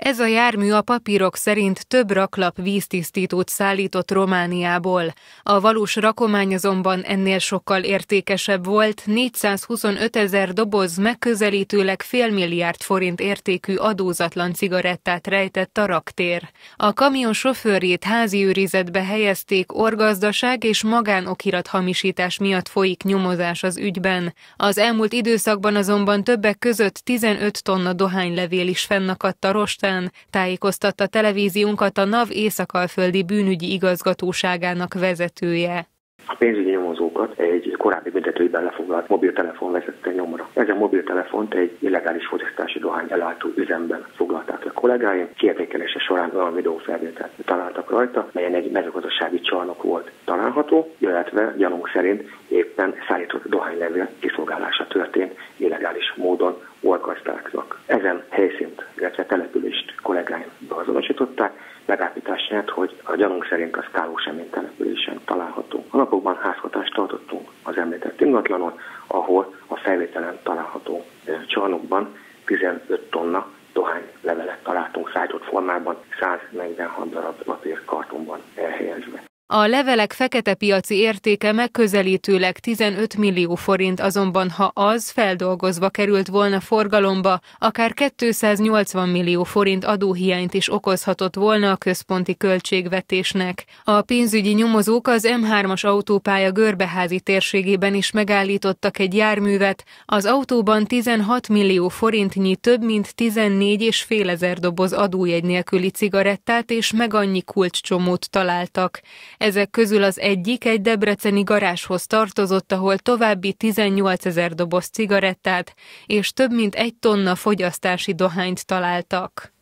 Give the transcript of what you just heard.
Ez a jármű a papírok szerint több raklap víztisztítót szállított Romániából. A valós rakomány azonban ennél sokkal értékesebb volt, 425 000 doboz megközelítőleg $500 millió értékű adózatlan cigarettát rejtett a raktér. A kamion sofőrjét házi őrizetbe helyezték, orgazdaság és magánokirat hamisítás miatt folyik nyomozás az ügyben. Az elmúlt időszakban azonban többek között 15 tonna dohánylevél is fennakadt a rostán, tájékoztatta televíziónkat a NAV észak-alföldi bűnügyi igazgatóságának vezetője. A pénzügyi nyomozókat egy korábbi büntetőügyben lefoglalt mobiltelefon vezette nyomra. Ezen mobiltelefont egy illegális fogyasztási dohány ellátó üzemben foglalták le kollégáim. Kiértékelése során olyan videófelvételt találtak rajta, melyen egy mezőgazdasági csarnok volt található, illetve gyanúnk szerint éppen szállított dohánylevél kiszolgálása történt illegális módon orgazdáknak. Ezen helyszínt, illetve települést kollégáim beazonosították, megállapítás nyert, hogy a gyanúnk szerint a Skálósemény településen található. A napokban házhatást tartottunk az említett ingatlanon, ahol a felvételen található csarnokban 15 tonna dohánylevelet találtunk szállított formában, 146 darab papírkartonban elhelyezve. A levelek fekete piaci értéke megközelítőleg 15 millió forint, azonban ha az feldolgozva került volna forgalomba, akár 280 millió forint adóhiányt is okozhatott volna a központi költségvetésnek. A pénzügyi nyomozók az M3-as autópálya Görbeházi térségében is megállítottak egy járművet, az autóban 16 millió forintnyi több mint 14 500 doboz adójegy nélküli cigarettát és meg annyi kulcscsomót találtak. Ezek közül az egyik egy debreceni garázshoz tartozott, ahol további 18 000 doboz cigarettát és több mint 1 tonna fogyasztási dohányt találtak.